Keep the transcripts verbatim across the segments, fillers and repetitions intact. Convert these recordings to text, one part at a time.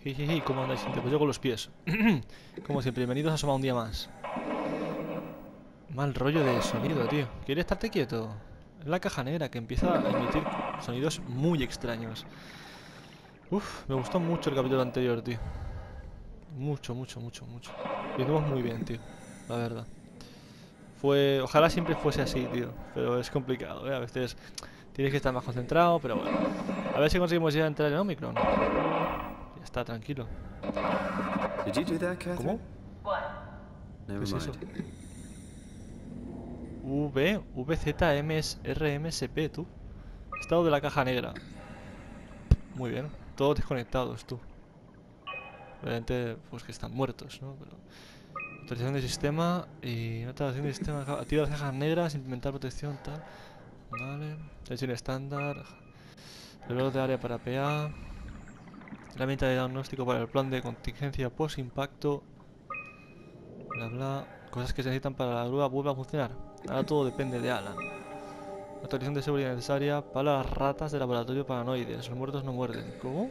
Jijiji, ¿cómo andáis, gente? Pues yo con los pies. Como siempre, bienvenidos a Soma un día más. Mal rollo de sonido, tío. ¿Quieres estarte quieto? Es la caja negra que empieza a emitir sonidos muy extraños. Uf, me gustó mucho el capítulo anterior, tío. Mucho, mucho, mucho, mucho. Lo hicimos muy bien, tío. La verdad. Fue... Ojalá siempre fuese así, tío. Pero es complicado, ¿eh? A veces tienes que estar más concentrado, pero bueno. A ver si conseguimos ya entrar en Omicron. Ya está, tranquilo. Did you do that, Catherine? ¿Cómo? Never ¿Qué es eso? mind. V, V Z M R M S P, tú. Estado de la caja negra. Muy bien. Todos desconectados, tú. Obviamente, pues que están muertos, ¿no? Pero... Actualización de sistema y nota de sistema. Activa las cajas negras, implementar protección, tal. Vale. Tensión estándar. Reloj de área para P A. Herramienta de diagnóstico para el plan de contingencia post-impacto. Bla bla. Cosas que se necesitan para la grúa vuelva a funcionar. Ahora todo depende de Alan. Autorización de seguridad necesaria para las ratas de laboratorio paranoides. Los muertos no muerden. ¿Cómo?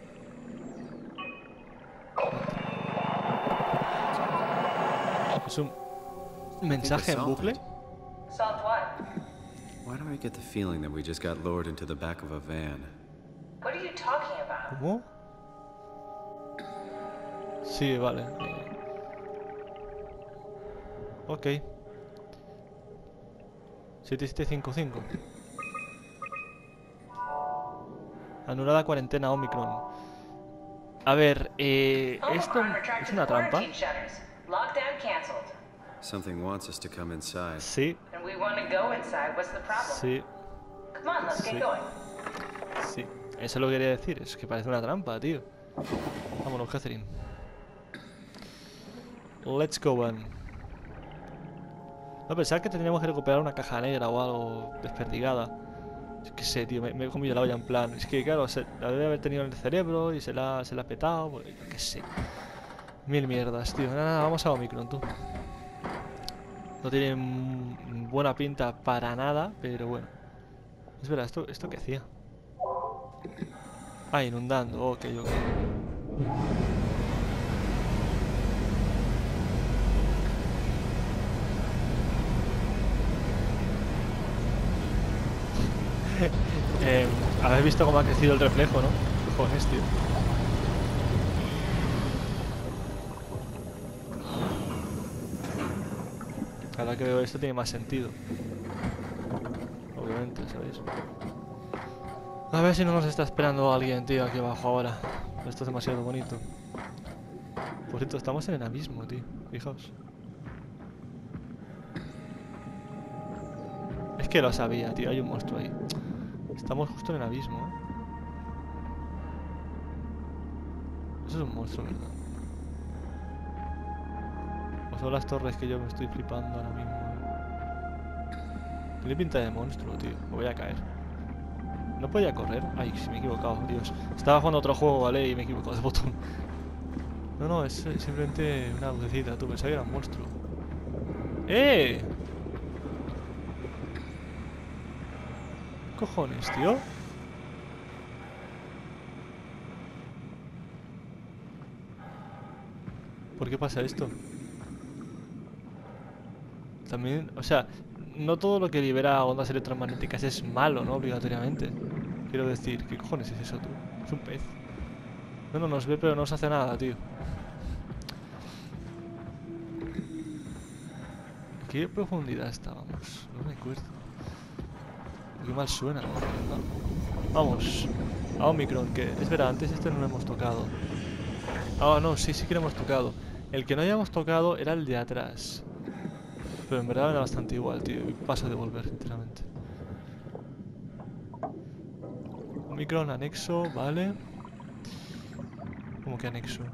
¿Es un mensaje en bucle? Solved what? Why do I get the feeling that we just got lowered into the back of a van? What are you talking about? ¿Cómo? Sí, vale. Ok. siete siete cinco cinco. Anulada cuarentena Omicron. A ver, eh, esto es una trampa. Lockdown canceled. Something wants us to come inside. Sí, And we want to go inside. What's the problem? sí, Come on, let's Sí. get going. sí. Eso lo quería decir. Es que parece una trampa, tío. Vámonos, Catherine. Let's go on. No, pensaba que tendríamos que recuperar una caja negra o algo desperdigada. Es que sé, tío, me, me he comido la olla en plan. Es que, claro, se, la debe haber tenido en el cerebro y se la, se la ha petado. Pues, yo qué sé. Mil mierdas, tío. Nada, nada, vamos a Omicron, tú. No tiene mm, buena pinta para nada, pero bueno. Es verdad, ¿esto, esto qué hacía? Ah, inundando, ok, ok. eh, Habéis visto cómo ha crecido el reflejo, ¿no? Cojones, tío. Ahora que veo esto tiene más sentido. Obviamente, ¿sabéis? A ver si no nos está esperando alguien, tío, aquí abajo ahora. Esto es demasiado bonito. Por cierto, estamos en el abismo, tío. Fijaos. Es que lo sabía, tío. Hay un monstruo ahí. Estamos justo en el abismo, ¿eh? Eso es un monstruo, ¿verdad? O son las torres que yo me estoy flipando ahora mismo, ¿eh? Tiene pinta de monstruo, tío. Me voy a caer. ¿No podía correr? Ay, sí, me he equivocado, Dios. Estaba jugando otro juego, ¿vale? Y me he equivocado de botón. No, no, es eh, simplemente una lucecita. Tú pensabas que era un monstruo. ¡Eh! ¿Qué cojones, tío? ¿Por qué pasa esto? También, o sea, no todo lo que libera ondas electromagnéticas es malo, ¿no? Obligatoriamente. Quiero decir, ¿qué cojones es eso, tú? Es un pez. No, no nos ve, pero no nos hace nada, tío. ¿A qué profundidad estábamos? No me acuerdo. Qué mal suena, ¿no? Vamos. A Omicron, que es verdad, antes este no lo hemos tocado. Ah, no, sí, sí que lo hemos tocado. El que no hayamos tocado era el de atrás. Pero en verdad era bastante igual, tío. Y paso de volver, sinceramente. Omicron, anexo, vale. ¿Cómo que anexo?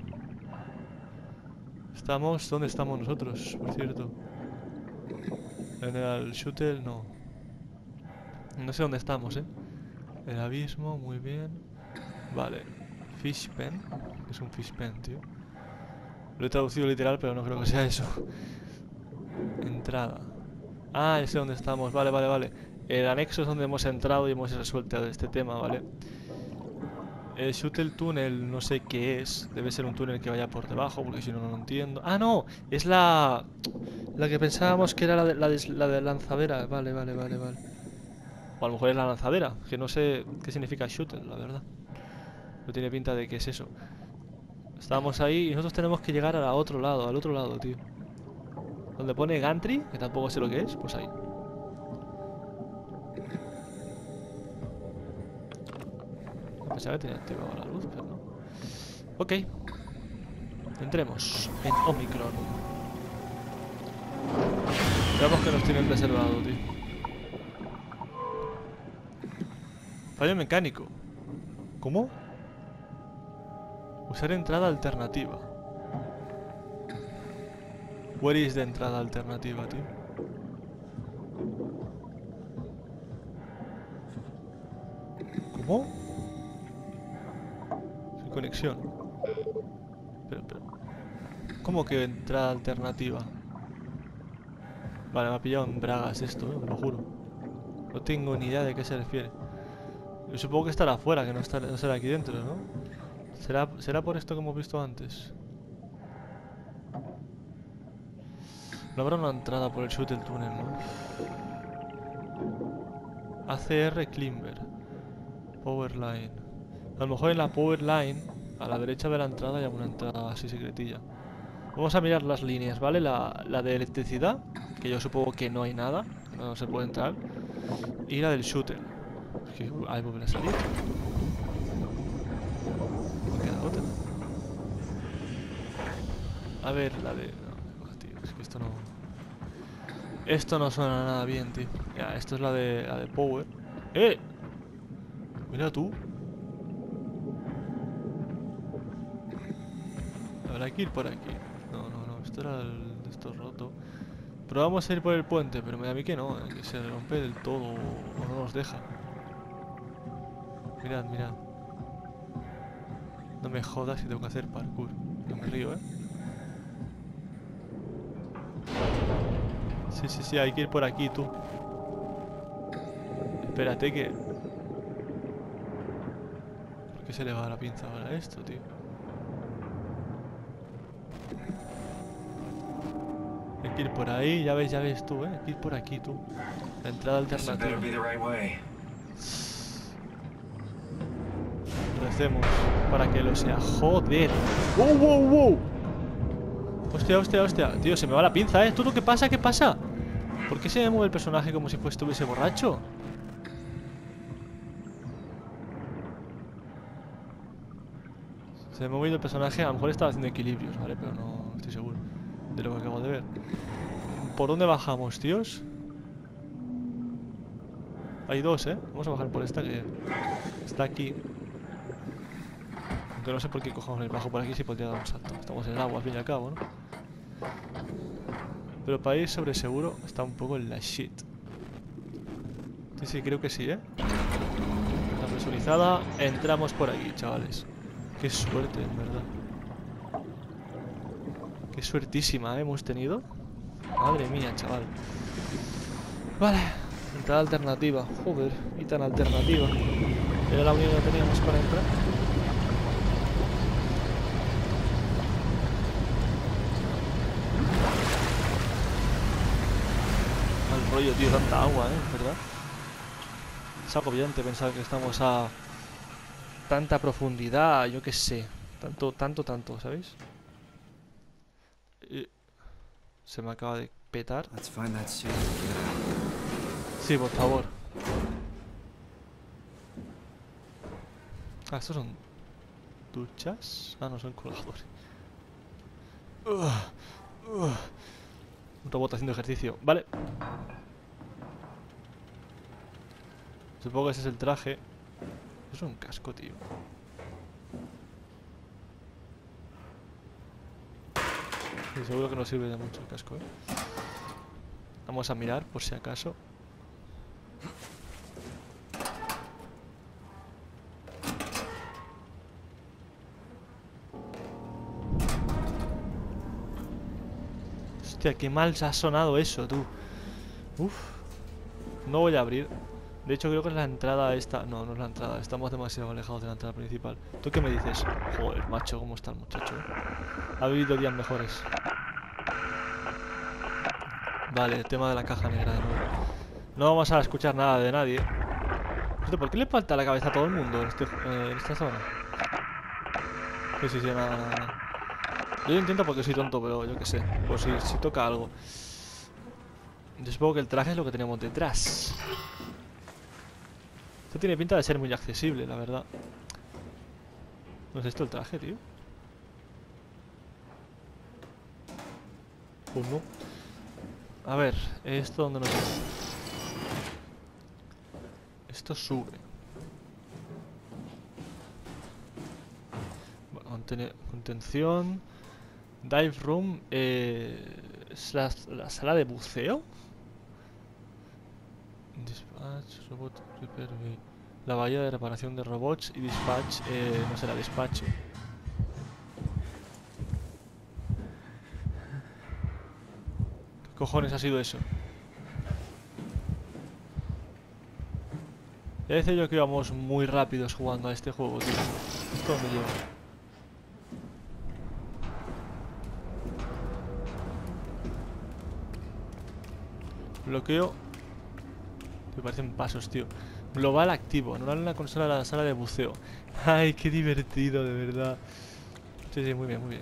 Estamos... ¿Dónde estamos nosotros, por cierto? En el shooter, no. No sé dónde estamos, ¿eh? El abismo, muy bien. Vale. Fish pen. Es un fish pen, tío. Lo he traducido literal, pero no creo que sea eso. Entrada. Ah, ya sé dónde estamos. Vale, vale, vale. El anexo es donde hemos entrado y hemos resuelto este tema, ¿vale? El Shuttle Tunnel no sé qué es. Debe ser un túnel que vaya por debajo, porque si no, no lo entiendo. ¡Ah, no! Es la... La que pensábamos que era la de, la de, la de lanzadera. Vale, vale, vale, vale. O a lo mejor es la lanzadera, que no sé qué significa Shuttle, la verdad. No tiene pinta de que es eso. Estábamos ahí y nosotros tenemos que llegar al otro lado, al otro lado, tío. Donde pone Gantry, que tampoco sé lo que es, pues ahí. Pensaba que tenía activado la luz, pero no. Ok. Entremos en Omicron. Veamos que nos tienen reservado, tío. Fallo mecánico. ¿Cómo? Usar entrada alternativa. Where is de entrada alternativa, tío? ¿Cómo? Sin conexión. Pero, pero... ¿Cómo que entrada alternativa? Vale, me ha pillado en bragas esto, ¿eh? Te lo juro. No tengo ni idea de qué se refiere. Yo supongo que estará afuera, que no, estará, no será aquí dentro, ¿no? ¿Será, ¿Será por esto que hemos visto antes? No habrá una entrada por el Shuttle Tunnel, ¿no? A C R Climber. Power Line. A lo mejor en la Power Line, a la derecha de la entrada, hay alguna entrada así secretilla. Vamos a mirar las líneas, ¿vale? La, la de electricidad, que yo supongo que no hay nada, no se puede entrar. Y la del Shuttle. Es que hay que volver a salir. No queda otra. A ver, la de... No, tío, es que esto no... Esto no suena nada bien, tío. Ya, esto es la de, la de Power. ¡Eh! Mira tú. Habrá que ir por aquí. No, no, no. Esto era el... Esto roto. Pero vamos a ir por el puente, pero me da a mí que no, eh, que se rompe del todo o no nos deja. Mirad, mirad. No me jodas si tengo que hacer parkour. No me río, ¿eh? Sí, sí, sí, hay que ir por aquí, tú. Espérate que... ¿Por qué se le va la pinza ahora a esto, tío? Hay que ir por ahí, ya ves, ya ves tú, ¿eh? Hay que ir por aquí, tú. La entrada alternativa. Recemos para que lo sea. ¡Joder! ¡Wow, wow, wow! Hostia, hostia, hostia. Tío, se me va la pinza, ¿eh? ¿Tú qué pasa? ¿Qué pasa? ¿Por qué se me mueve el personaje como si fuese estuviese borracho? Se me ha movido el personaje. A lo mejor estaba haciendo equilibrios, ¿vale? Pero no estoy seguro de lo que acabo de ver. ¿Por dónde bajamos, tíos? Hay dos, ¿eh? Vamos a bajar por esta que está aquí. Aunque no sé por qué cojamos el bajo por aquí si podría dar un salto. Estamos en el agua, al fin y al cabo, ¿no? Pero para ir sobre seguro está un poco en la shit. Sí, sí, creo que sí, ¿eh? Está presurizada. Entramos por aquí, chavales. Qué suerte, en verdad. Qué suertísima, ¿eh? Hemos tenido. Madre mía, chaval. Vale. Entrada alternativa. Joder, y tan alternativa. Era la única que teníamos para entrar. Mal rollo, tío, tanta agua, ¿eh? ¿Verdad? Es agobiante pensar que estamos a tanta profundidad, yo qué sé. Tanto, tanto, tanto, ¿sabéis? Y se me acaba de petar. Let's find that suit and get out. Sí, por favor. Ah, estos son duchas. Ah, no, son colgadores. Uh, uh. Un robot haciendo ejercicio. Vale. Supongo que ese es el traje. Eso es un casco, tío. Sí, seguro que no sirve de mucho el casco, ¿eh? Vamos a mirar por si acaso. Hostia, qué mal se ha sonado eso, tú. Uf. No voy a abrir. De hecho, creo que es la entrada esta. No, no es la entrada. Estamos demasiado alejados de la entrada principal. ¿Tú qué me dices? Joder, macho, ¿cómo está el muchacho? Ha vivido días mejores. Vale, el tema de la caja negra de nuevo. No vamos a escuchar nada de nadie. ¿Por qué le falta la cabeza a todo el mundo en, este, eh, en esta zona? Sí, sí, sí, nada, nada, nada. Yo lo intento porque soy tonto, pero yo qué sé. Pues si, si toca algo. Yo supongo que el traje es lo que tenemos detrás. Esto tiene pinta de ser muy accesible, la verdad. ¿No es esto el traje, tío? Pues no. A ver, ¿esto dónde nos lleva? Esto sube. Bueno, contene- contención. Dive room. Eh, ¿Es la, la sala de buceo? Dispatch, robot repair. eh, La bahía de reparación de robots y dispatch. Eh, no será despacho. ¿Qué cojones ha sido eso? Ya decía yo que íbamos muy rápidos jugando a este juego, tío. ¿Esto dónde lleva? Bloqueo. Me parecen pasos, tío. Global activo. Anular la consola de la sala de buceo. Ay, qué divertido, de verdad. Sí, sí, muy bien, muy bien.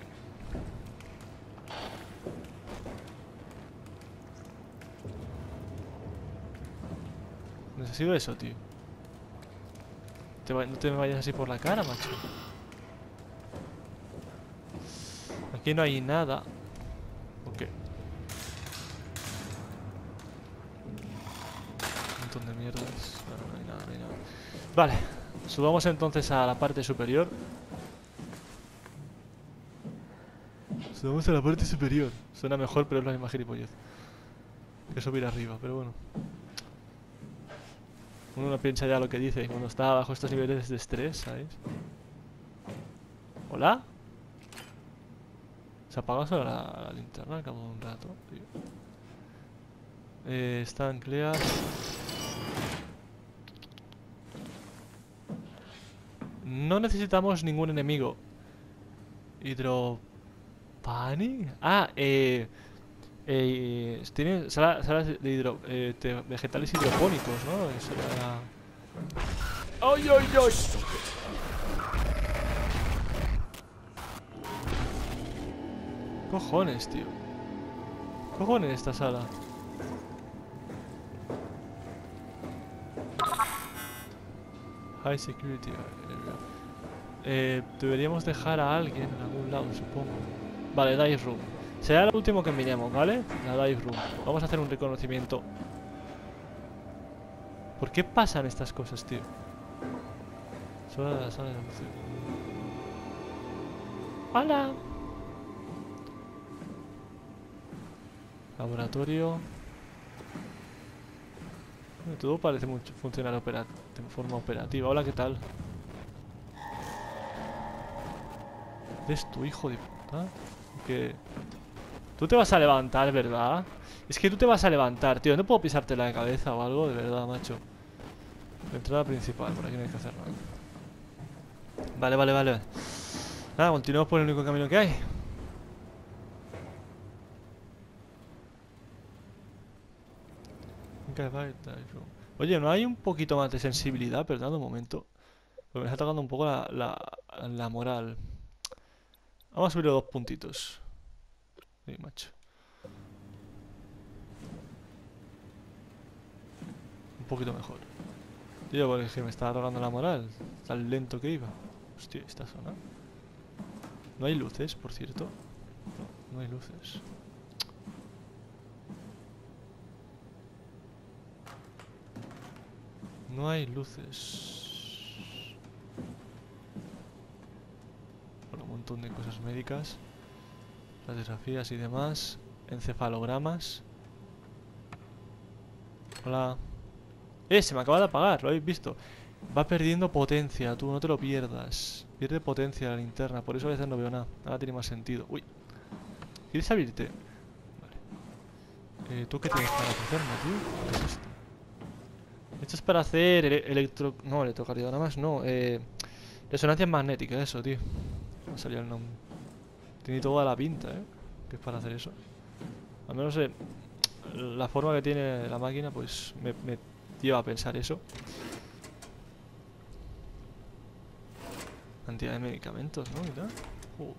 ¿No ha sido eso, tío? Te va- no te me vayas así por la cara, macho. Aquí no hay nada. Ok. Un montón de mierdas. No, no hay nada, no hay nada. Vale. Subamos entonces a la parte superior. Subamos a la parte superior. Suena mejor, pero es la misma gilipollez que subir arriba, pero bueno. Uno no piensa ya lo que dice cuando está bajo estos niveles de estrés, ¿sabes? ¿Hola? Se ha apagado solo la, la linterna al cabo de un rato, tío. Eh, están clear. No necesitamos ningún enemigo. Hidropani. Ah, eh... eh tiene salas, salas de hidro... Eh, te- vegetales hidropónicos, ¿no? Eso era... ¡Ay, ay, ay! Cojones, tío. Cojones esta sala. High security area. Eh, deberíamos dejar a alguien en algún lado, supongo. Vale, dive room. Será lo último que miremos, ¿vale? La dive room. Vamos a hacer un reconocimiento. ¿Por qué pasan estas cosas, tío? Solo la sala de buceo. ¡Hola! Laboratorio. Todo parece mucho funcionar opera de forma operativa. Hola, ¿qué tal? ¿Eres tu hijo de puta? ¿Qué? Tú te vas a levantar, ¿verdad? Es que tú te vas a levantar, tío. No puedo pisarte la cabeza o algo, de verdad, macho. Entrada principal, por aquí no hay que hacer nada. Vale, vale, vale. Nada, continuamos por el único camino que hay. Oye, ¿no hay un poquito más de sensibilidad? Perdón, un momento. Porque me está tocando un poco la, la, la moral. Vamos a subirle dos puntitos. Sí, macho. Un poquito mejor. Tío, porque es que me estaba tocando la moral. Tan lento que iba. Hostia, esta zona. No hay luces, por cierto. No, no hay luces. No hay luces. Bueno, un montón de cosas médicas. Radiografías y demás. Encefalogramas. Hola. Eh, se me acaba de apagar, lo habéis visto. Va perdiendo potencia, tú no te lo pierdas. Pierde potencia la linterna, por eso a veces no veo nada. Nada tiene más sentido. Uy. ¿Quieres abrirte? Vale. Eh, ¿tú qué tienes para ofrecerme, tío? ¿Qué es esto? Esto es para hacer ele- electro... No, electrocardiogramas, no. Eh, resonancias magnéticas, eso, tío. No salía el nombre. Tiene toda la pinta, ¿eh? Que es para hacer eso. Al menos eh, la forma que tiene la máquina, pues me, me lleva a pensar eso. Cantidad de medicamentos, ¿no? Mira. Uh.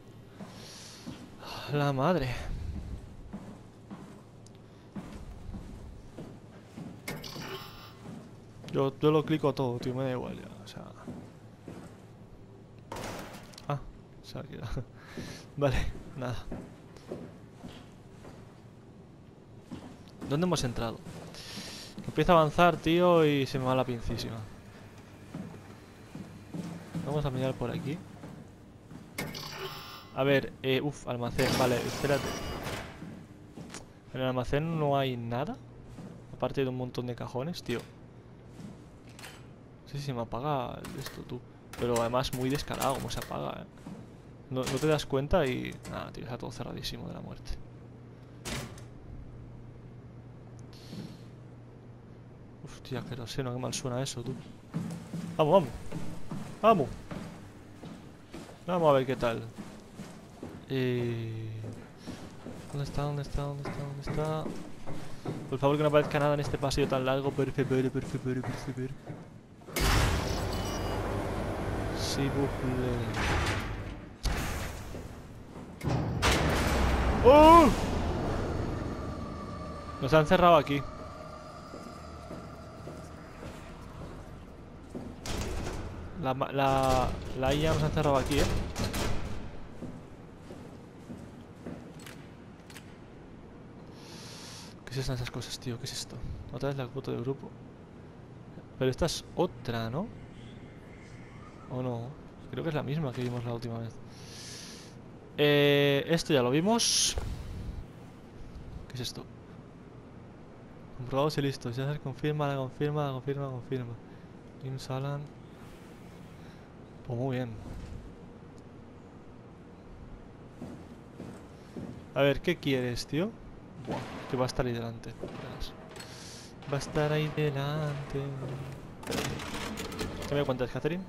La madre. Yo, yo lo clico todo, tío, me da igual ya, o sea... Ah, se ha quedado. Vale, nada. ¿Dónde hemos entrado? Empieza a avanzar, tío, y se me va la pincísima. Vamos a mirar por aquí. A ver, eh, uff, almacén, vale, espérate. En el almacén no hay nada. Aparte de un montón de cajones, tío. No sé si se me apaga esto, tú. Pero además muy descarado como se apaga, eh. No, no te das cuenta y... Nada, tío, está todo cerradísimo de la muerte. Uf, tío, que no sé, no, qué mal suena eso, tú. Vamos, vamos. Vamos. Vamos a ver qué tal. Eh... ¿Dónde está? ¿Dónde está? ¿Dónde está? ¿Dónde está? Por favor que no aparezca nada en este pasillo tan largo. Por favor, por favor, por favor. S'il vous plaît. ¡Oh! Nos han cerrado aquí. La, la, la I A nos ha cerrado aquí, eh. ¿Qué son esas cosas, tío? ¿Qué es esto? Otra vez la foto de grupo. Pero esta es otra, ¿no? ¿O no? Creo que es la misma que vimos la última vez. Eh, esto ya lo vimos. ¿Qué es esto? Comprobados y listos. Ya se confirma, la confirma, la confirma, la confirma. James Alan. Pues muy bien. A ver, ¿qué quieres, tío? Buah, que va a estar ahí delante. Verás. Va a estar ahí delante. ¿Qué me cuentas, Catherine?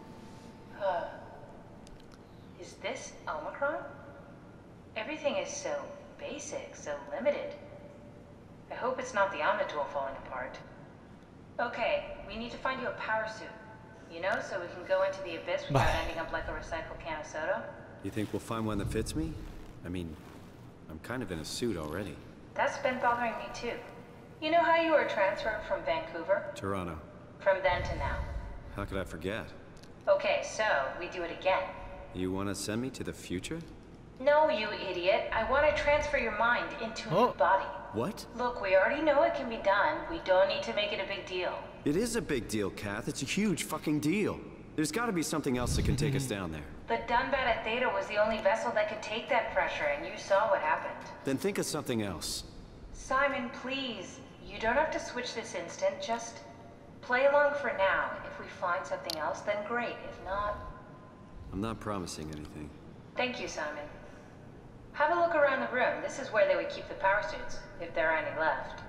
Is this Omicron? Everything is so basic, so limited. I hope it's not the Omnitool falling apart. Okay, we need to find you a power suit. You know, so we can go into the abyss without Vale. ending up like a recycled can of soda. You think we'll find one that fits me? I mean, I'm kind of in a suit already. That's been bothering me too. You know how you were transferred from Vancouver? Toronto. From then to now. How could I forget? Okay, so we do it again. You want to send me to the future? No, you idiot. I want to transfer your mind into a Oh. new body. What? Look, we already know it can be done. We don't need to make it a big deal. It is a big deal, Kath. It's a huge fucking deal. There's got to be something else that can take us down there. The Dunbat at Theta was the only vessel that could take that pressure, and you saw what happened. Then think of something else. Simon, please. You don't have to switch this instant. Just play along for now. If we find something else, then great. If not... I'm not promising anything. Thank you, Simon. Have a look around the room. This is where they would keep the power suits, if there are any left.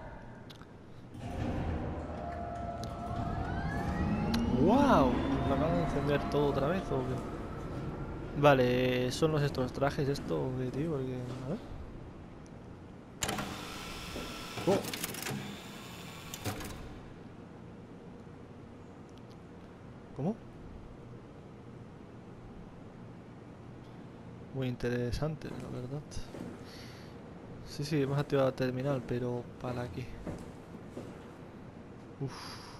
¡Wow! ¿Me acaban de encender todo otra vez o qué? Vale, son los estos trajes, esto, ¿o qué, tío? Porque... A ver. ¡Oh! ¿Cómo? Muy interesante, la verdad. Sí, sí, hemos activado la terminal, pero ¿para qué? Uff.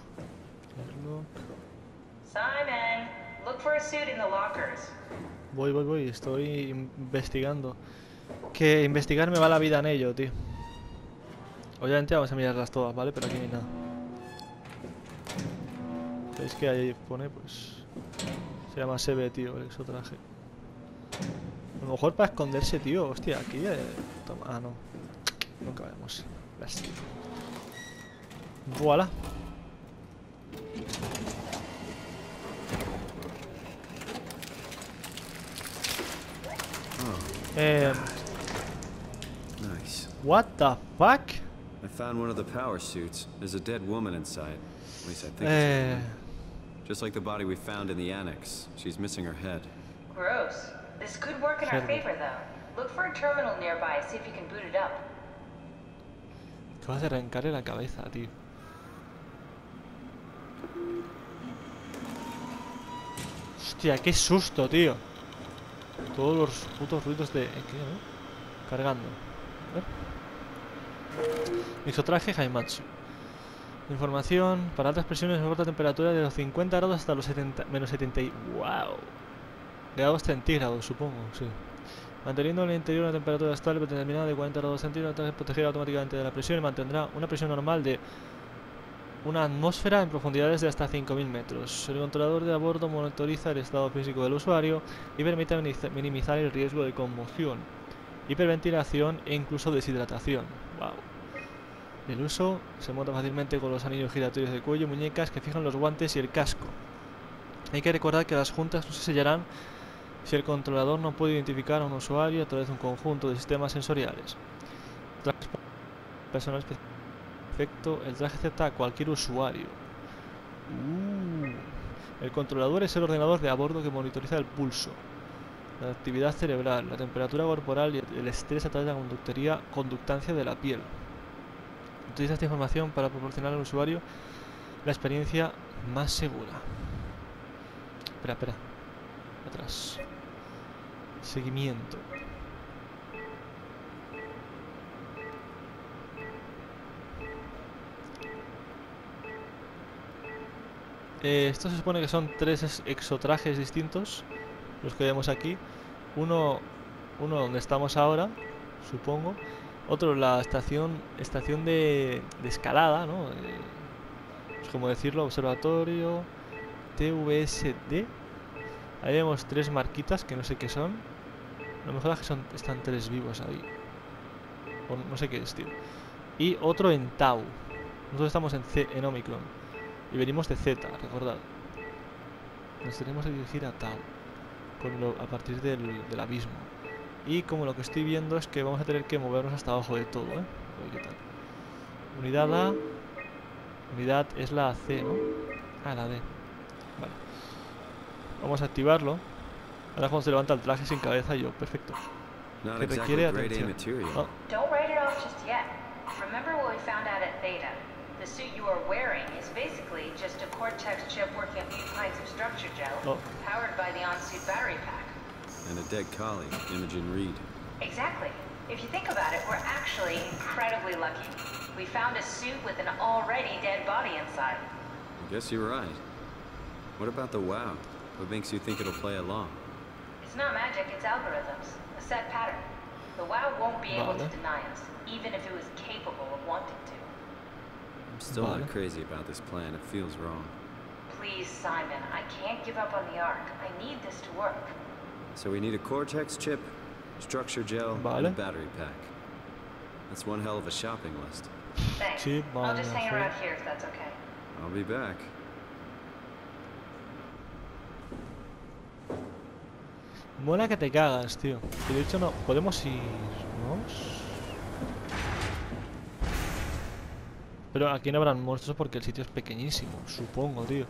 Simon, look for a suit in the lockers. Voy, voy, voy, estoy investigando. Que investigar me va la vida en ello, tío. Obviamente vamos a mirarlas todas, ¿vale? Pero aquí no hay nada. ¿Veis que ahí pone, pues... Se llama Sebe, tío, el exotraje. A lo mejor para esconderse, tío. Hostia, aquí... Eh... Toma, ah, no. Nunca vemos. Gracias. Voilà. Eh... Nice. What the fuck? I found one of the power suits. There's a dead woman inside. At least I think it's a Eh, woman. Just like the body we found in the annex. She's missing her head. Gross. This could work in our Cerdo. favor, though. Look for a terminal nearby, see if you can boot it up. acabas de arrancarle la cabeza, tío. Hostia, qué susto, tío. Todos los putos ruidos de... ¿eh, ¿Qué, no? Cargando. A ver. Isotraje Haimatsu. Información. Para altas presiones, corta temperatura de los cincuenta grados hasta los setenta, menos setenta y... ¡Wow! Grados centígrados, supongo, sí. Manteniendo en el interior una temperatura estable determinada de cuarenta grados centígrados, protegerá automáticamente de la presión y mantendrá una presión normal de una atmósfera en profundidades de hasta cinco mil metros. El controlador de a bordo monitoriza el estado físico del usuario y permite minimizar el riesgo de conmoción, hiperventilación e incluso deshidratación. Wow. El uso se monta fácilmente con los anillos giratorios de cuello y muñecas que fijan los guantes y el casco. Hay que recordar que las juntas no se sellarán si el controlador no puede identificar a un usuario a través de un conjunto de sistemas sensoriales. Trajes personal especial. Perfecto, el traje acepta a cualquier usuario. Uh, el controlador es el ordenador de a bordo que monitoriza el pulso, la actividad cerebral, la temperatura corporal y el estrés a través de la conductoría, conductancia de la piel. Utiliza esta información para proporcionar al usuario la experiencia más segura. Espera, espera. Atrás. Seguimiento. Eh, esto se supone que son tres exotrajes distintos, los que vemos aquí. Uno, uno donde estamos ahora, supongo. Otro la estación, estación de, de escalada, ¿no? Eh, es como decirlo, observatorio T V S D. Ahí vemos tres marquitas que no sé qué son. A lo mejor es que son, están tres vivos ahí. O no sé qué es, tío. Y otro en Tau. Nosotros estamos en, C, en Omicron. Y venimos de Z, recordad. Nos tenemos que dirigir a Tau. Con lo, a partir del, del abismo. Y como lo que estoy viendo es que vamos a tener que movernos hasta abajo de todo, ¿eh? A ver qué tal. Unidad A. Unidad es la C, ¿no? Ah, la D. Vale. Vamos a activarlo. Ahora cuando se levanta el traje sin cabeza yo, perfecto. Not Que exactly requiere grade A atención. material. Oh, Don't write it off just yet. Remember what we found out at Theta? The suit you are wearing is basically just a Cortex chip working a few pints of structure gel, Oh. powered by the on-suit battery pack. And a dead colleague, Imogen Reed. Exactly. If you think about it, we're actually incredibly lucky. We found a suit with an already dead body inside. I guess you're right. What about the WoW? What makes you think it'll play along? It's not magic, it's algorithms. A set pattern. The WoW won't be able to Vale. deny us, even if it was capable of wanting to. I'm still Vale. not crazy about this plan. It feels wrong. Please, Simon, I can't give up on the Ark. I need this to work. So we need a Cortex chip, structure gel, and a Vale. battery pack. That's one hell of a shopping list. Thanks. Chip, I'll just hang battery. around here if that's okay. I'll be back. mola que te cagas, tío. Que de hecho no. Podemos irnos. Pero aquí no habrán monstruos porque el sitio es pequeñísimo, supongo, tío.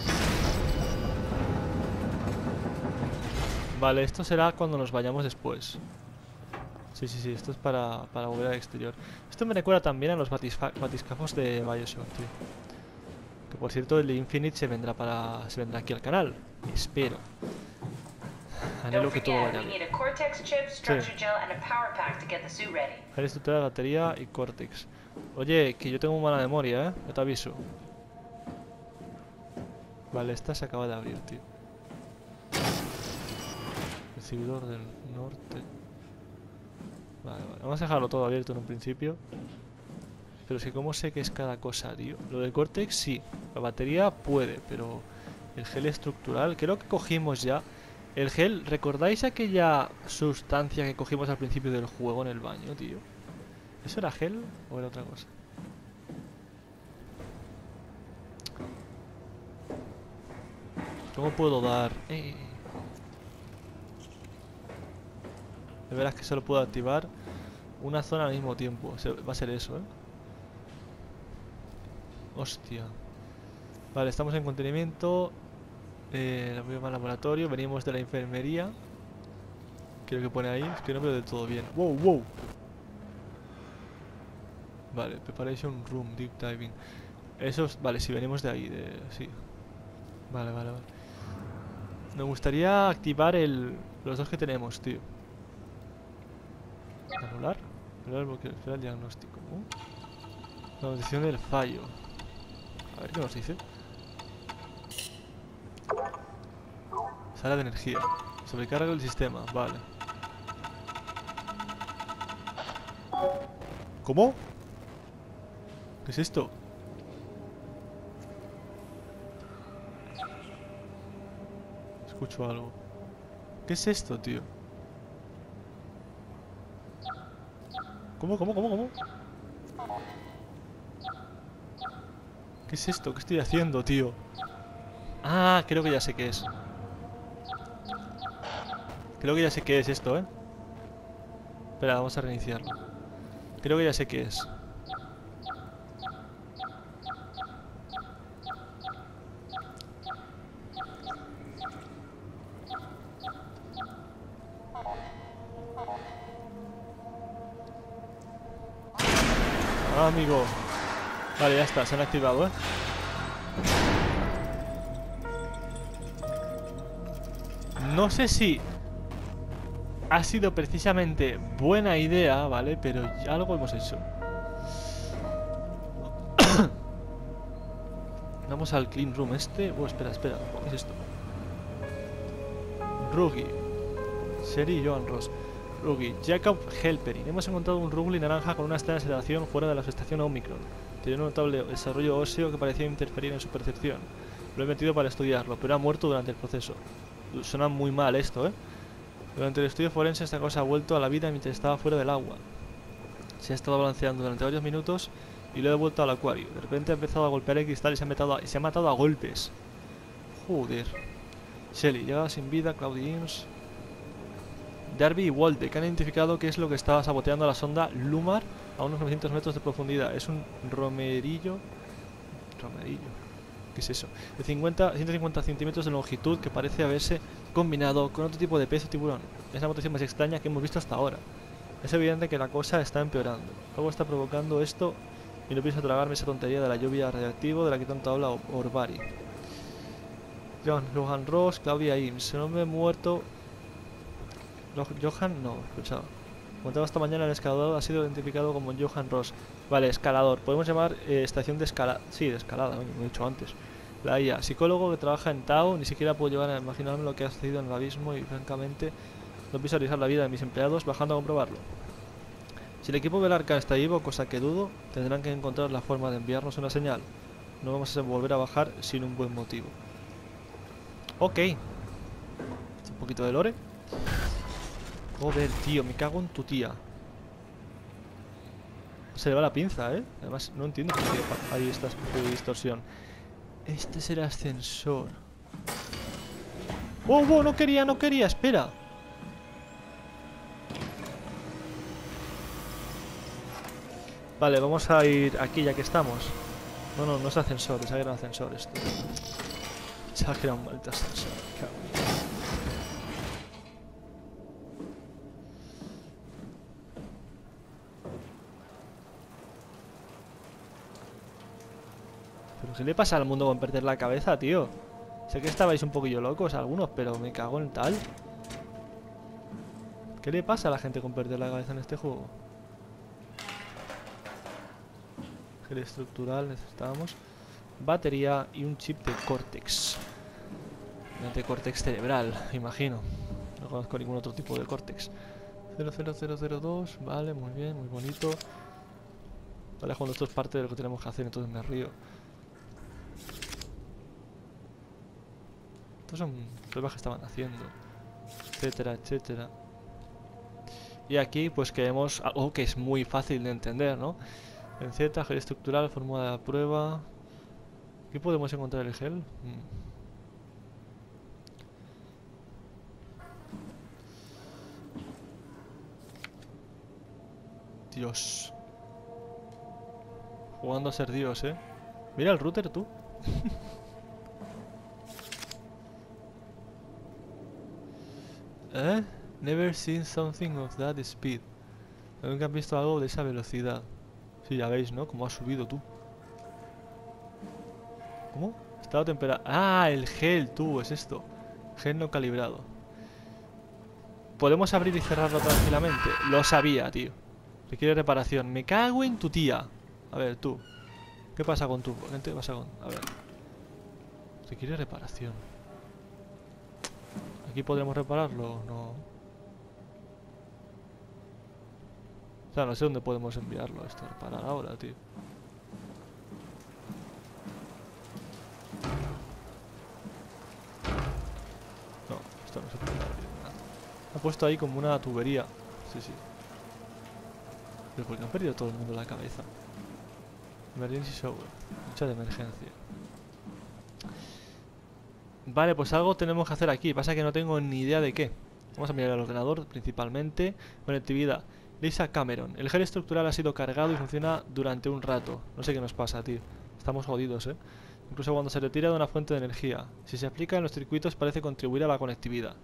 Vale, esto será cuando nos vayamos después. Sí, sí, sí, esto es para, para volver al exterior. Esto me recuerda también a los batisfa- batiscafos de Bioshock, tío. Que por cierto, el de Infinite se vendrá para se vendrá aquí al canal. Espero. Anhelo Don't que todo forget, vaya we bien. need a Cortex chip, structure gel, and a power pack to get the suit ready. Gel estructural, batería y Cortex. Oye, que yo tengo mala memoria, ¿eh? Yo te aviso. Vale, esta se acaba de abrir, tío. Recibidor del norte. Vale, vale. Vamos a dejarlo todo abierto en un principio. Pero es que cómo sé que es cada cosa, tío. Lo del Cortex sí. La batería puede, pero el gel estructural, creo que cogimos ya. El gel, ¿recordáis aquella sustancia que cogimos al principio del juego en el baño, tío? ¿Eso era gel o era otra cosa? ¿Cómo puedo dar? Eh. De veras que solo puedo activar una zona al mismo tiempo. Se- Va a ser eso, ¿eh? Hostia. Vale, estamos en contenimiento. Eh, laboratorio. Venimos de la enfermería. Creo que pone ahí. Es que no veo del todo bien. Wow, wow. Vale, preparation room, deep diving. Esos, vale, si venimos de ahí, de, sí. Vale, vale, vale. Me gustaría activar el, los dos que tenemos, tío. Anular. Anular el bloqueo, espera el diagnóstico. ¿No? La noticia del fallo. A ver qué nos dice. Sala de energía. Sobrecarga el sistema, vale. ¿Cómo? ¿Qué es esto? Escucho algo. ¿Qué es esto, tío? ¿Cómo, cómo, cómo, cómo? ¿Qué es esto? ¿Qué estoy haciendo, tío? Ah, creo que ya sé qué es. Creo que ya sé qué es esto, ¿eh? Espera, vamos a reiniciarlo. Creo que ya sé qué es. Ah, amigo. Vale, ya está, se han activado, ¿eh? No sé si ha sido precisamente buena idea, ¿vale? Pero algo hemos hecho. Vamos al clean room este. Oh, espera, espera. ¿Qué es esto? Ruggy. Sherry y Johan Ross. Ruggy. Jacob Helperin. Hemos encontrado un Rugly naranja con una extraña sedación fuera de la gestación Omicron. Tiene un notable desarrollo óseo que parecía interferir en su percepción. Lo he metido para estudiarlo, pero ha muerto durante el proceso. Suena muy mal esto, ¿eh? Durante el estudio forense esta cosa ha vuelto a la vida mientras estaba fuera del agua. Se ha estado balanceando durante varios minutos y lo he devuelto al acuario. De repente ha empezado a golpear el cristal y se ha, metado a, y se ha matado a golpes. Joder. Shelly, llegada sin vida, Claudia Eames. Darby y Walde, que han identificado qué es lo que estaba saboteando la sonda Lumar a unos novecientos metros de profundidad. Es un romerillo. Romerillo. ¿Qué es eso? De cincuenta, ciento cincuenta centímetros de longitud que parece haberse combinado con otro tipo de pez o tiburón. Es la mutación más extraña que hemos visto hasta ahora. Es evidente que la cosa está empeorando. Algo está provocando esto y no pienso tragarme esa tontería de la lluvia radiactiva de la que tanto habla Orbari. Johan, Johan Ross, Claudia Eames. El hombre muerto... Johan, no, escuchaba. Contado esta mañana, el escalador ha sido identificado como Johan Ross. Vale, escalador. Podemos llamar eh, estación de escalada. Sí, de escalada, como he dicho antes. La I A, psicólogo que trabaja en Tao. Ni siquiera puedo llegar a imaginarme lo que ha sucedido en el abismo y francamente no pienso arriesgar la vida de mis empleados bajando a comprobarlo. Si el equipo del Arca está vivo, cosa que dudo, tendrán que encontrar la forma de enviarnos una señal. No vamos a volver a bajar sin un buen motivo. Ok. Un poquito de lore. Joder, tío, me cago en tu tía. Se le va la pinza, ¿eh? Además, no entiendo por qué hay esta especie de distorsión. Este es el ascensor. ¡Oh, oh! No quería, no quería, espera. Vale, vamos a ir aquí ya que estamos. No, no, no es ascensor, pensaba que era un ascensor esto. Pensaba que era un maldito ascensor. Cabrón. ¿Pero qué le pasa al mundo con perder la cabeza, tío? Sé que estabais un poquillo locos algunos, pero me cago en tal. ¿Qué le pasa a la gente con perder la cabeza en este juego? Gel estructural necesitábamos. Batería y un chip de Cortex. De Cortex cerebral, imagino. No conozco ningún otro tipo de Cortex. cero cero cero cero dos, vale, muy bien, muy bonito. Vale, cuando esto es parte de lo que tenemos que hacer, entonces me río. Estos son pruebas que estaban haciendo, etcétera, etcétera. Y aquí pues queremos algo que es muy fácil de entender, ¿no? En Z, gel estructural, fórmula de la prueba. ¿Aquí podemos encontrar el gel? Hmm. Dios. Jugando a ser Dios, ¿eh? Mira el router, tú. ¿Eh? Never seen something of that speed. Nunca han visto algo de esa velocidad. Sí, ya veis, ¿no? Cómo ha subido tú. ¿Cómo? Estado temperado. Ah, el gel, tú, es esto. Gel no calibrado. ¿Podemos abrir y cerrarlo tranquilamente? Lo sabía, tío. Requiere reparación. Me cago en tu tía. A ver, tú. ¿Qué pasa con tú? ¿Qué pasa con...? A ver. Requiere reparación. ¿Aquí podremos repararlo? No. O sea, no sé dónde podemos enviarlo esto a reparar ahora, tío. No, esto no se puede abrir nada. Ha puesto ahí como una tubería. Sí, sí. Pero ¿por qué han perdido todo el mundo la cabeza? Emergency shower. Lucha de emergencia. Vale, pues algo tenemos que hacer aquí. Pasa que no tengo ni idea de qué. Vamos a mirar el ordenador principalmente. Conectividad. Lisa Cameron. El gel estructural ha sido cargado y funciona durante un rato. No sé qué nos pasa, tío. Estamos jodidos, ¿eh? Incluso cuando se retira de una fuente de energía. Si se aplica en los circuitos parece contribuir a la conectividad.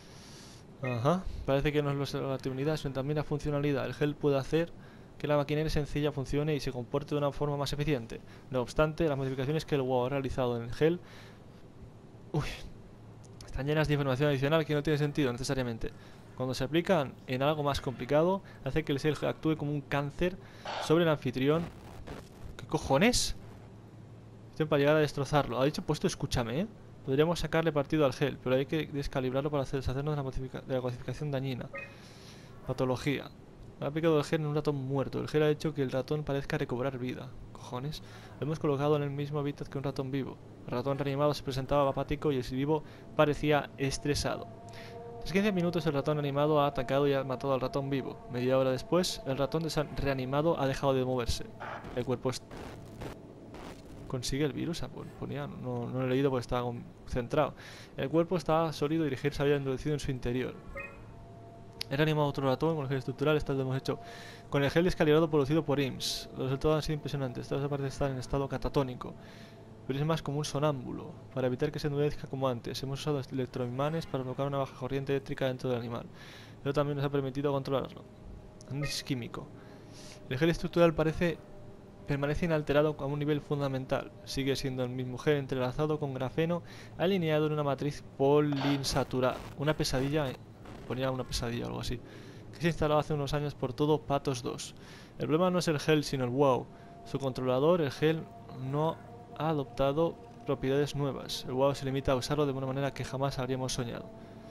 Ajá. Parece que no es la relatividad, sino también la funcionalidad. El gel puede hacer que la maquinaria sencilla funcione y se comporte de una forma más eficiente. No obstante, las modificaciones que el W O W ha realizado en el gel... Uy, están llenas de información adicional que no tiene sentido necesariamente. Cuando se aplican en algo más complicado, hace que el gel actúe como un cáncer sobre el anfitrión. ¿Qué cojones? Esto para llegar a destrozarlo. Ha dicho puesto, escúchame, ¿eh? Podríamos sacarle partido al gel, pero hay que descalibrarlo para deshacernos de la, de la codificación dañina. Patología. Ha aplicado el gel en un ratón muerto. El gel ha hecho que el ratón parezca recobrar vida. Cojones. Lo hemos colocado en el mismo hábitat que un ratón vivo. El ratón reanimado se presentaba apático y el vivo parecía estresado. Tras quince minutos el ratón animado ha atacado y ha matado al ratón vivo. Media hora después, el ratón reanimado ha dejado de moverse. El cuerpo es... ¿Consigue el virus? Ponía, no, no lo he leído porque estaba concentrado. El cuerpo estaba sólido y el gel se había endurecido en su interior. He reanimado otro ratón con el gel estructural. Esta lo hemos hecho con el gel descalibrado producido por I M S S. Los resultados han sido impresionantes. Esta vez parece estar en estado catatónico, pero es más como un sonámbulo. Para evitar que se endurezca como antes, hemos usado electroimanes para provocar una baja corriente eléctrica dentro del animal. Pero también nos ha permitido controlarlo. Análisis químico. El gel estructural parece permanece inalterado a un nivel fundamental. Sigue siendo el mismo gel entrelazado con grafeno alineado en una matriz poliinsaturada. Una pesadilla... Eh. Ponía una pesadilla o algo así. Que se instaló hace unos años por todo Patos dos. El problema no es el gel, sino el W O W. Su controlador, el gel, no ha adoptado propiedades nuevas. El W O W se limita a usarlo de una manera que jamás habríamos soñado.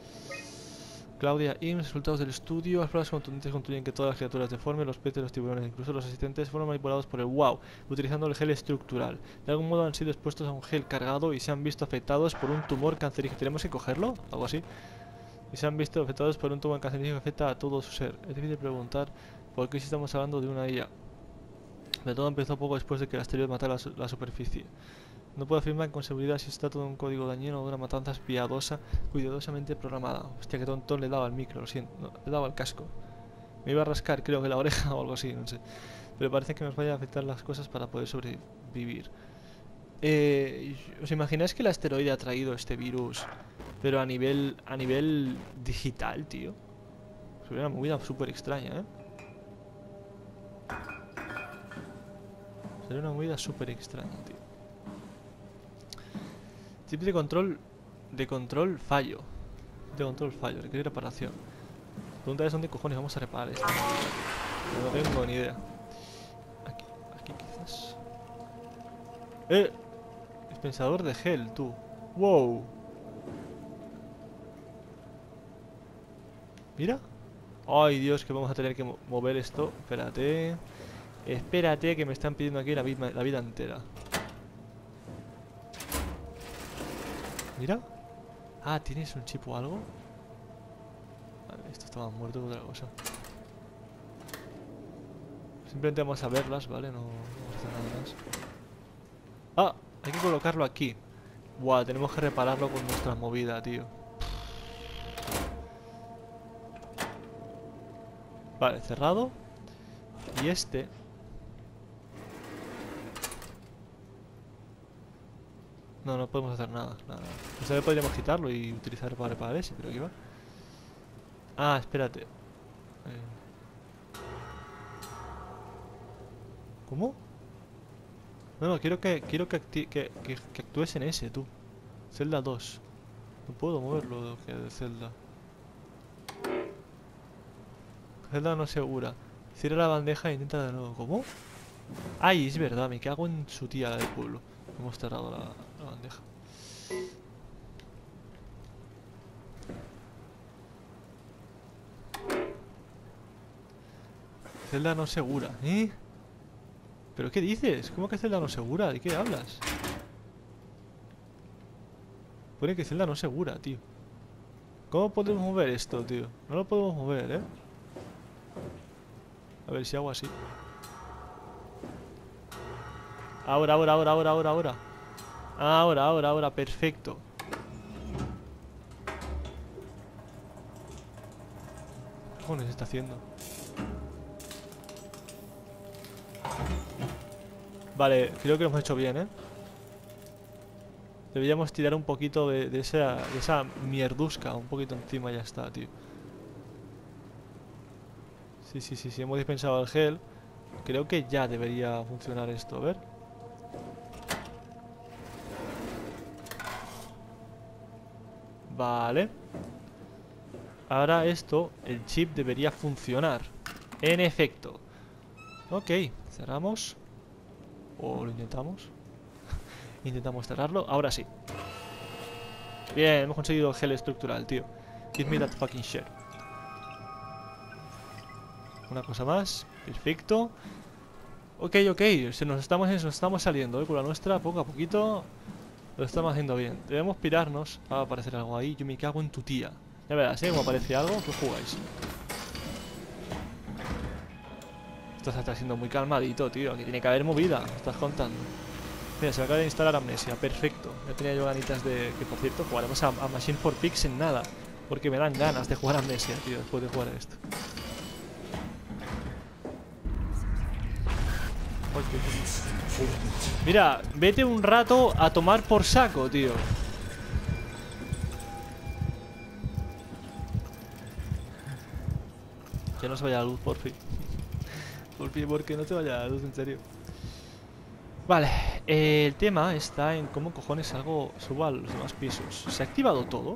Claudia I M S, resultados del estudio. Las pruebas contundentes concluyen que todas las criaturas deformes, los peces, los tiburones, incluso los asistentes, fueron manipulados por el W O W, utilizando el gel estructural. De algún modo han sido expuestos a un gel cargado y se han visto afectados por un tumor cancerígeno. ¿Tenemos que cogerlo? Algo así. Y se han visto afectados por un tumor cancerígeno que afecta a todo su ser. Es difícil preguntar por qué si estamos hablando de una I A. De todo empezó poco después de que el asteroide matara la, la superficie. No puedo afirmar con seguridad si está todo un código dañino o una matanza piadosa, cuidadosamente programada. Hostia, que tontón le daba al micro, lo siento. No, le daba al casco. Me iba a rascar, creo que la oreja o algo así, no sé. Pero parece que nos vaya a afectar las cosas para poder sobrevivir. Eh, ¿Os imagináis que el asteroide ha traído este virus, pero a nivel a nivel digital, tío? Sería una movida súper extraña, ¿eh? Sería una movida súper extraña, tío. Chip de control de control fallo. De control fallo, requiere reparación. La pregunta es dónde cojones vamos a reparar esto. No tengo ni idea. Aquí, aquí quizás. ¡Eh! Dispensador de gel, tú. ¡Wow! Mira. Ay, Dios, que vamos a tener que mo mover esto. Espérate. Espérate, que me están pidiendo aquí la vida, la vida entera. Mira. Ah, ¿tienes un chip o algo? Vale, esto estaba muerto por otra cosa. Simplemente vamos a verlas, ¿vale? No, no vamos a hacer nada más. Ah, hay que colocarlo aquí. Buah, tenemos que repararlo con nuestra movida, tío. Vale, cerrado. Y este... No, no podemos hacer nada, nada. Pues también podríamos quitarlo y utilizar para reparar ese, pero ¿qué va? Ah, espérate. Eh. ¿Cómo? No, no, quiero que quiero que, acti que, que, que actúes en ese, tú. Zelda dos. No puedo moverlo de, de Zelda. Zelda no segura. Cierra la bandeja e intenta de nuevo. ¿Cómo? Ay, es verdad, me cago en su tía del pueblo. Hemos cerrado la, la bandeja. Zelda no segura, ¿eh? ¿Pero qué dices? ¿Cómo que Zelda no segura? ¿De qué hablas? Pone que Zelda no segura, tío. ¿Cómo podemos mover esto, tío? No lo podemos mover, ¿eh? A ver si hago así. Ahora, ahora, ahora, ahora, ahora, ahora. Ahora, ahora, ahora, perfecto. ¿Qué cojones está haciendo? Vale, creo que lo hemos hecho bien, ¿eh? Deberíamos tirar un poquito de, de, esa, de esa mierdusca. Un poquito encima y ya está, tío. Sí, sí, sí, sí, hemos dispensado el gel. Creo que ya debería funcionar esto, a ver. Vale. Ahora esto, el chip debería funcionar. En efecto. Ok, cerramos. O lo intentamos. Intentamos cerrarlo, ahora sí. Bien, hemos conseguido el gel estructural, tío. Give me that fucking shit. Una cosa más, perfecto. Ok, ok, se nos estamos, nos estamos saliendo, ¿eh? Con la nuestra, poco a poquito. Lo estamos haciendo bien. Debemos pirarnos. Va a aparecer algo ahí. Yo me cago en tu tía. Ya verás, ¿eh? Como aparece algo, ¿qué jugáis? Esto está siendo muy calmadito, tío. Aquí tiene que haber movida. ¿Me estás contando? Mira, se me acaba de instalar Amnesia. Perfecto. Ya tenía yo ganitas de... Que, por cierto, jugaremos a, a Machine for Pigs en nada. Porque me dan ganas de jugar a Amnesia, tío. Después de jugar a esto. Mira, vete un rato a tomar por saco, tío. Que no se vaya la luz, por fin. Por fin, porque no se vaya la luz, en serio. Vale, eh, el tema está en cómo cojones salgo, subo a los demás pisos. ¿Se ha activado todo?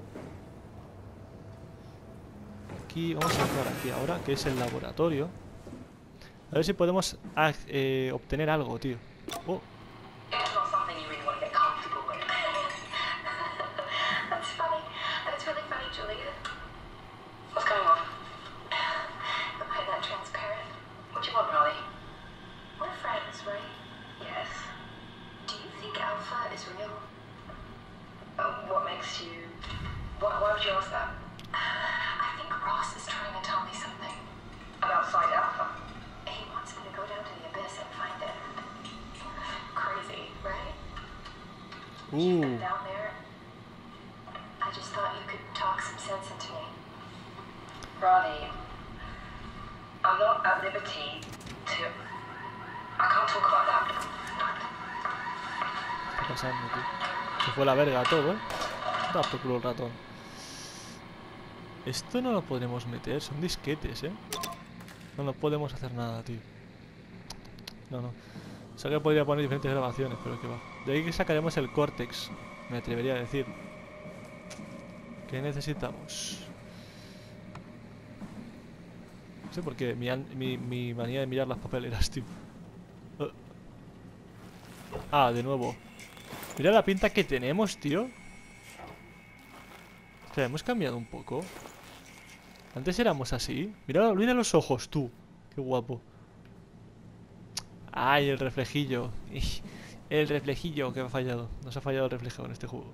Aquí, vamos a entrar aquí ahora, que es el laboratorio. A ver si podemos eh, obtener algo, tío. Oh. Uh. Ronnie, I'm not at liberty to... I can't talk about that. ¿Qué está pasando, tío? Se fue la verga todo, ¿eh? Da por culo el ratón. Esto no lo podremos meter, son disquetes, ¿eh? No nos podemos hacer nada, tío. No, no. O sea que podría poner diferentes grabaciones, pero que va. De ahí que sacaremos el Cortex, me atrevería a decir. ¿Qué necesitamos? No sé por qué, mi, mi, mi manía de mirar las papeleras, tío. Uh. Ah, de nuevo. Mira la pinta que tenemos, tío. Espera, hemos cambiado un poco. Antes éramos así. Mira, mira los ojos, tú. Qué guapo. Ay, el reflejillo. El reflejillo que me ha fallado. Nos ha fallado el reflejo en este juego.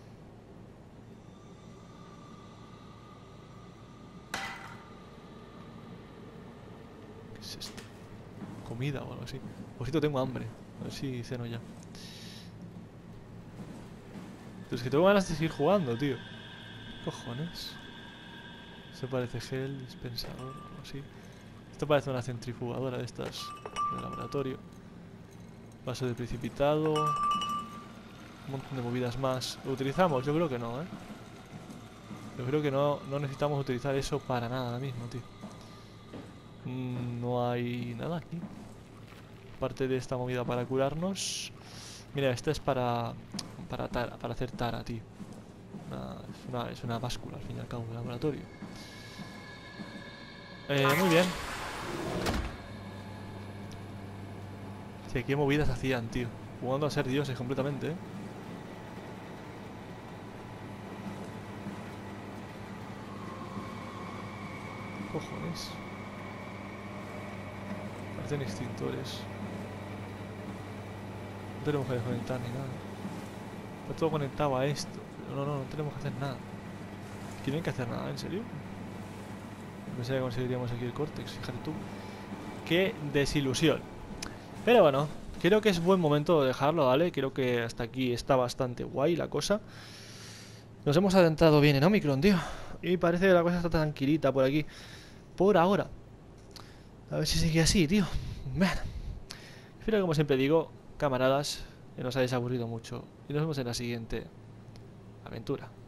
¿Qué es esto? Comida o algo así. Por cierto, tengo hambre. A ver si ceno ya. Pero es que tengo ganas de seguir jugando, tío. ¿Qué cojones? Esto parece gel, dispensador o algo así. Esto parece una centrifugadora de estas de laboratorio. Vaso de precipitado. Un montón de movidas más. ¿Lo utilizamos? Yo creo que no, ¿eh? Yo creo que no, no necesitamos utilizar eso para nada ahora mismo, tío. Mm, no hay nada aquí. Aparte de esta movida para curarnos. Mira, esta es para para, tara, para hacer tara, tío. Una, es, una, es una báscula, al fin y al cabo, de laboratorio. Eh, muy bien. Sí, qué movidas hacían, tío. Jugando a ser dioses completamente, ¿eh? Cojones. Parecen extintores. No tenemos que desconectar ni nada. Está todo conectado a esto. Pero no, no, no tenemos que hacer nada. Aquí no hay que hacer nada, ¿en serio? Pensé que conseguiríamos aquí el córtex, fíjate tú. Qué desilusión. Pero bueno, creo que es buen momento de dejarlo, ¿vale? Creo que hasta aquí está bastante guay la cosa. Nos hemos adentrado bien en Omicron, tío. Y parece que la cosa está tranquilita por aquí. Por ahora. A ver si sigue así, tío. Bueno. Espero que, como siempre digo, camaradas, que no os hayáis aburrido mucho. Y nos vemos en la siguiente aventura.